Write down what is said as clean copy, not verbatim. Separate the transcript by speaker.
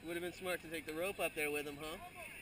Speaker 1: Would have been smart to take the rope up there with him, huh?